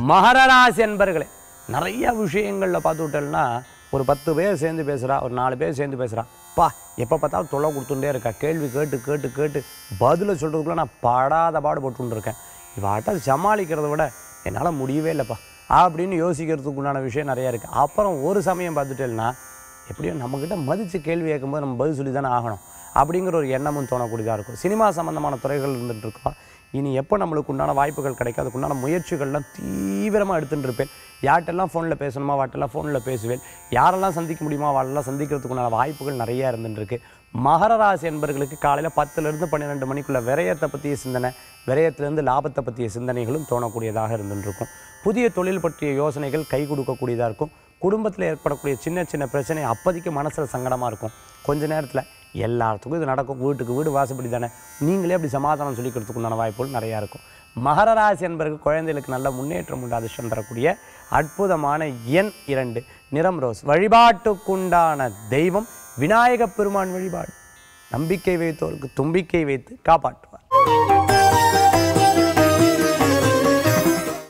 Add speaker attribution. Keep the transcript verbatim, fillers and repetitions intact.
Speaker 1: மகர ராசி என்பர்களே, நிறைய விஷயங்களில் பார்த்துக்கிட்டோம்னா ஒரு பத்து பேர் சேர்ந்து பேசுகிறா, ஒரு நாலு பேர் சேர்ந்து பேசுகிறா, பா எப்போ பார்த்தாலும் தொல்லை கொடுத்துட்டே இருக்கா, கேள்வி கேட்டு கேட்டு கேட்டு பதிலை சொல்கிறதுக்குள்ள நான் படாத பாடு போட்டுன்னு இருக்கேன், இவாட்ட சமாளிக்கிறத விட என்னால் முடியவே இல்லைப்பா அப்படின்னு யோசிக்கிறதுக்கு உண்டான விஷயம் நிறையா இருக்குது. அப்புறம் ஒரு சமயம் பார்த்துட்டேன்னா எப்படியும் நம்மக்கிட்ட மதித்து கேள்வி கேட்கும்போது நம்ம பதில் சொல்லி தானே ஆகணும் அப்படிங்கிற ஒரு எண்ணமும் தோணக்கூடியதாக இருக்கும். சினிமா சம்மந்தமான துறைகள் இருந்துகிட்டு இருக்கோம். இனி எப்போ நம்மளுக்கு உண்டான வாய்ப்புகள் கிடைக்கும், அதுக்குண்டான முயற்சிகள்லாம் தீவிரமாக எடுத்துகிட்டு இருப்பேன். யார்ட்டெல்லாம் ஃபோனில் பேசணுமா வாட்டெல்லாம் ஃபோனில் பேசுவேன். யாரெல்லாம் சந்திக்க முடியுமா வாட்டெல்லாம் சந்திக்கிறதுக்குண்டான வாய்ப்புகள் நிறையா இருந்துருக்கு. மகர ராசி என்பவர்களுக்கு காலையில் பத்துலேருந்து பன்னிரெண்டு மணிக்குள்ளே விரயத்தை பற்றிய சிந்தனை, விரயத்திலேருந்து லாபத்தை பற்றிய சிந்தனைகளும் தோணக்கூடியதாக இருந்துருக்கும். புதிய தொழில் பற்றிய யோசனைகள் கை கொடுக்கக்கூடியதாக இருக்கும். குடும்பத்தில் ஏற்படக்கூடிய சின்ன சின்ன பிரச்சனை அப்போதைக்கு மனசில் சங்கடமாக இருக்கும். கொஞ்ச நேரத்தில் எல்லாத்துக்கும் இது நடக்கும். வீட்டுக்கு வீடு வாசப்படி தானே, நீங்களே அப்படி சமாதானம் சொல்லிக்கிறதுக்கு உண்டான வாய்ப்புகள் நிறையா இருக்கும். மகர ராசி என்பவர்கள் குழந்தைகளுக்கு நல்ல முன்னேற்றம் உண்டு. அதிர்ஷ்டம் தரக்கூடிய அற்புதமான எண் இரண்டு, நிறம் ரோஸ். வழிபாட்டுக்குண்டான தெய்வம் விநாயகப் பெருமான் வழிபாடு. நம்பிக்கை வைத்தோருக்கு தும்பிக்கை வைத்து காப்பாற்றுவார்.